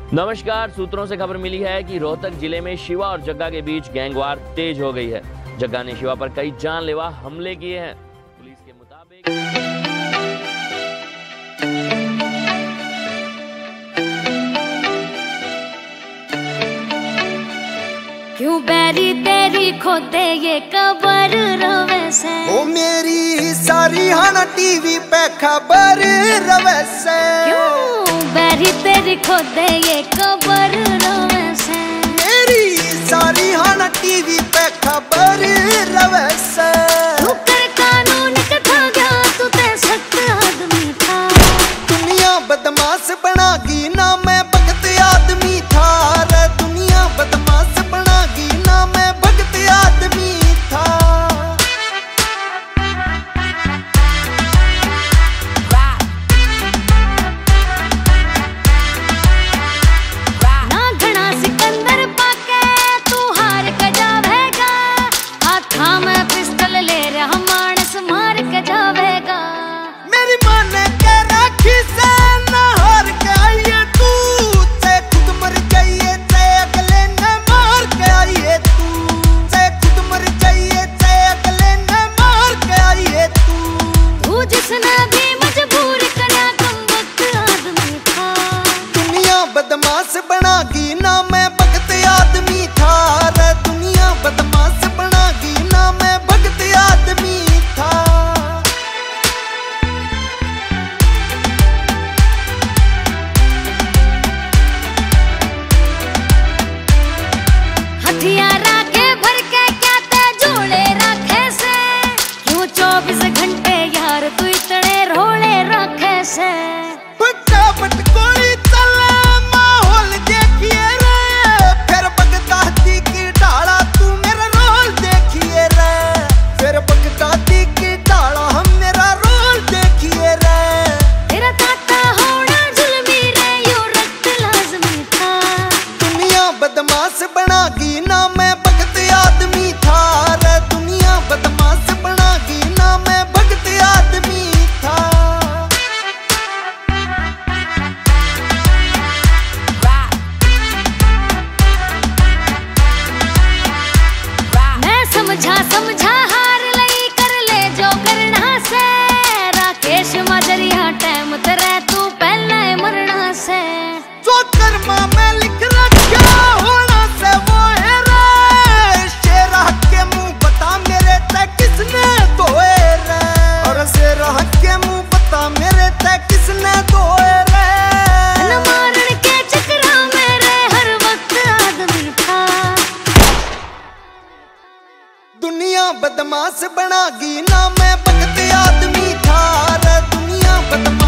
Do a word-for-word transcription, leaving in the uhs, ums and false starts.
नमस्कार। सूत्रों से खबर मिली है कि रोहतक जिले में शिवा और जग्गा के बीच गैंगवार तेज हो गई है। जग्गा ने शिवा पर कई जानलेवा हमले किए हैं। पुलिस के मुताबिक क्यों बैरी तेरी खोदे ये कबर रवे से, ओ मेरी सारी हाना टीवी पे खबर रवे से। क्यों बैरी तेरी खोदे ये कबर रवे से, मेरी सारी हाना टीवी पे खबर रवे से। तू कर कानून कथा गया, तू ते सख्त आदमी था। दुनिया बदमाश बनागी ना मैं भगत आदमी था रे। दुनिया बदमाश बनागी ना मैं भगत आदमी था। ना घना सिकंदर पाके तू हार के जावेगा, हाथा में पिस्तल ले रहा मानस मार के जावेगा। मेरी माँ ने कह रखी से ना हार के आइए तू, से खुद मर जाइए से अगले ने मार के आइए तू, से खुद मर जाइए से अगले ने मार के आइए तू। तू जिसने भी मजबूर करया कम वक्त आदमी था। दुनिया बदमाश बनागी ना मैं भगत आदमी था रे। दुनिया बदमाश बनागी ना मैं भगत आदमी था। हथियार राखे भर के क्या ते जोड़े रखे से, क्यों चौबीस घंटे यार तू इतने रोले रखे से। फटाफट गोली चले माहौल देखिए रे, फिर बगदादी की डाला तू मेरा रोल देखिए रे। फिर बगदादी की डाला हम मेरा रोल देखिए रे। तेरा ताता होना जुल्मी रे, यो रक्त लाजमी था। दुनिया बदमाश बनागी ना मैं भगत आदमी था रे। दुनिया बदमाश बनागी ना मैं भगत आदमी था। मैं समझा समझा हार लई कर ले जो करना से। राकेश मजरिया टाइम तेरे तू पहले मरना से। जो कर्मा में लिख रखा होना से वो है रे। शेरा के मुंह बता मेरे ते किसने धोए रे। और शेरा के मुंह बता मेरे ते किसने धोए रे। न मारन के चक्रा मेरे हर वक्त आदमी था। दुनिया बदमाश बनागी ना मैं भगत आदमी था रे। दुनिया बदमाश